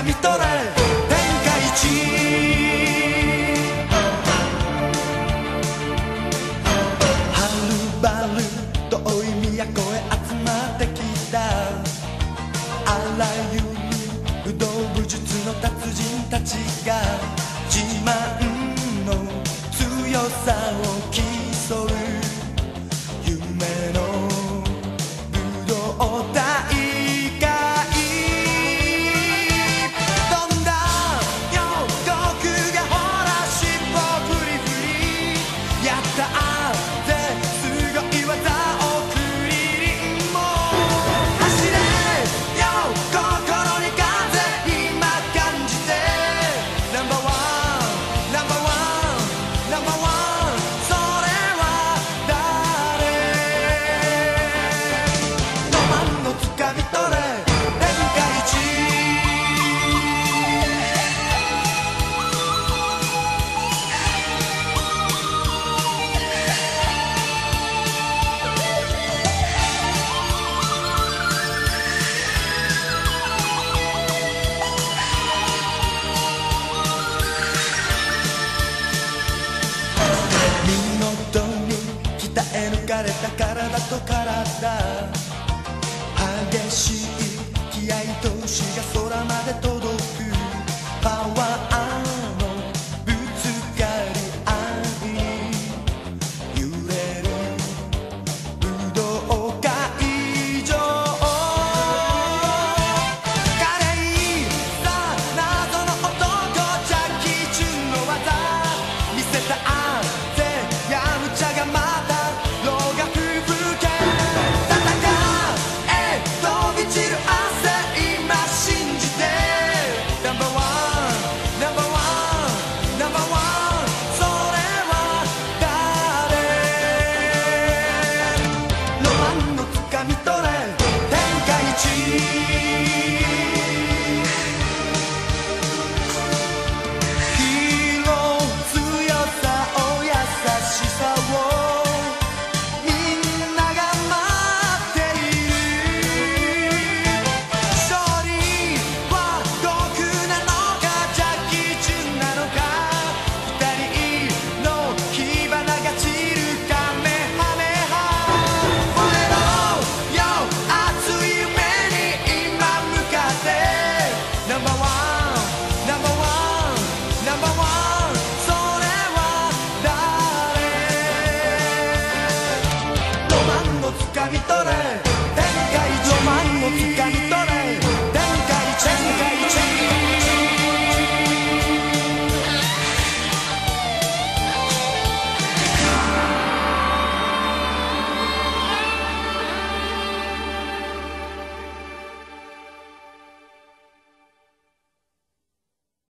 掴み取れ天下一はるばる遠い都へ集まってきたあらゆる不動武術の達人たちが自慢の強さを競う夢の武道大会飛んだよ悟空がほら尻尾フリフリやったぜすごい技をクリリンも走れよ心に風今感じてナンバーワンナンバーワンナンバーワンそれは誰ロマンのつかみ取れ天下一見事に鍛え抜かれた体と体激しい